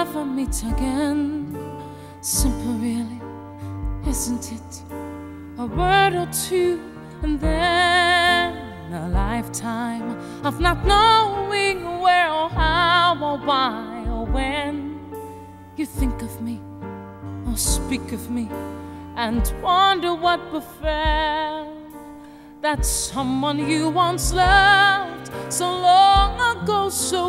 never meet again. Simple really, isn't it? A word or two and then a lifetime of not knowing where or how or why or when you think of me or speak of me and wonder what befell that someone you once loved so long ago so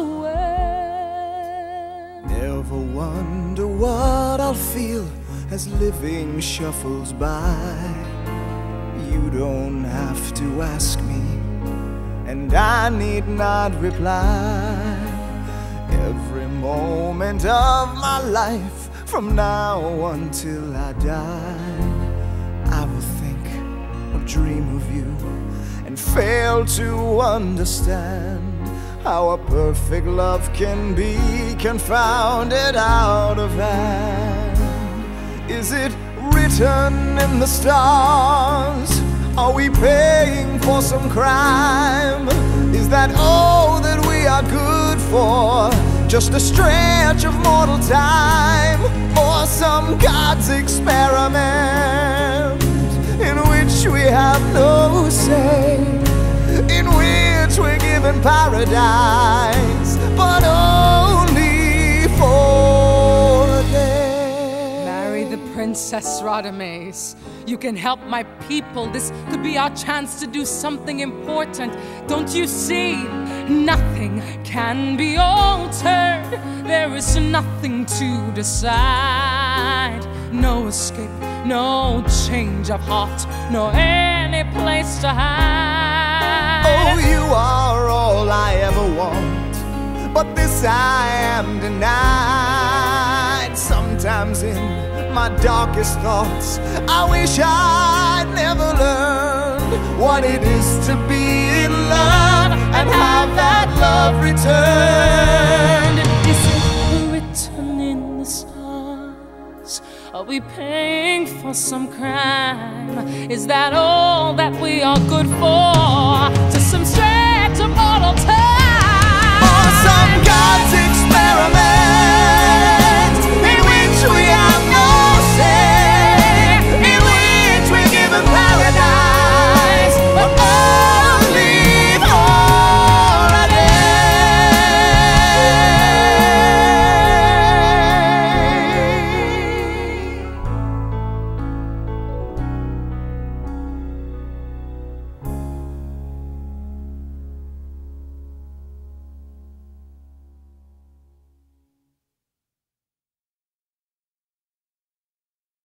well. Never wonder what I'll feel as living shuffles by. You don't have to ask me, and I need not reply. Every moment of my life, from now until I die, I will think or dream of you and fail to understand how a perfect love can be confounded out of hand. Is it written in the stars? Are we paying for some crime? Is that all that we are good for? Just a stretch of mortal time? Or some God's experiment in which we have no say, in which we're given paradise, but only for a day? Marry the Princess Radames. You can help my people. This could be our chance to do something important. Don't you see? Nothing can be altered. There is nothing to decide. No escape, no change of heart, no any place to hide. Oh, you are all I ever want, but this I am denied. Sometimes in my darkest thoughts, I wish I'd never learned what it is to be in love and have that love returned. Is it written in the stars? Are we paying for some crime? Is that all that we are good for?